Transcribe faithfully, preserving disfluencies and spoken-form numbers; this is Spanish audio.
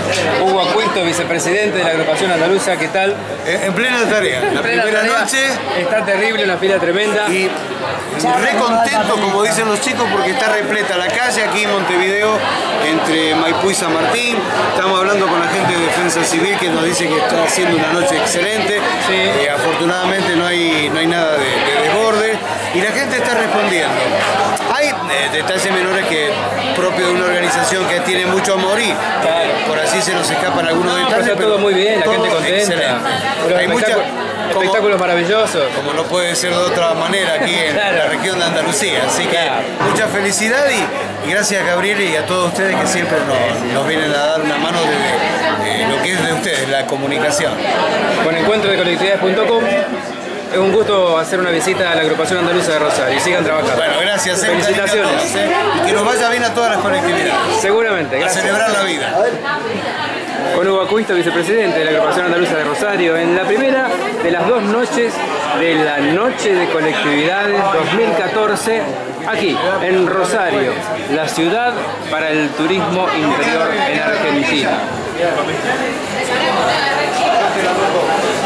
Hugo Acuisto, vicepresidente de la agrupación andaluza, ¿qué tal? En plena tarea, la plena primera tarea. noche. Está terrible, una fila tremenda. Y re contento, como dicen los chicos, porque está repleta la calle aquí en Montevideo, entre Maipú y San Martín. Estamos hablando con la gente de Defensa Civil que nos dice que está haciendo una noche excelente. Sí. Eh, afortunadamente no hay, no hay nada de, de desborde y la gente está respondiendo. Hay eh, detalles menores que propio de una organización que tiene mucho amor y Claro. por así se nos escapan algunos No, detalles. pero está todo muy bien, la todo gente contenta. excelente. Los Hay mucha, espectáculos, como, espectáculos maravillosos. como no puede ser de otra manera aquí en Claro. la región de Andalucía. Así que Claro. mucha felicidad y, y gracias a Gabriel y a todos ustedes que siempre nos, nos vienen a dar una mano de, de, de lo que es de ustedes, la comunicación. Con encuentro de colectividades punto com. Es un gusto hacer una visita a la agrupación andaluza de Rosario y sigan trabajando. Bueno, gracias. eh, Felicitaciones. a todos, eh, y que nos vaya bien a todas las colectividades. Seguramente, A gracias. celebrar la vida. Con Hugo Acuisto, vicepresidente de la agrupación andaluza de Rosario, en la primera de las dos noches de la Noche de Colectividades dos mil catorce, aquí en Rosario, la ciudad para el turismo interior en Argentina.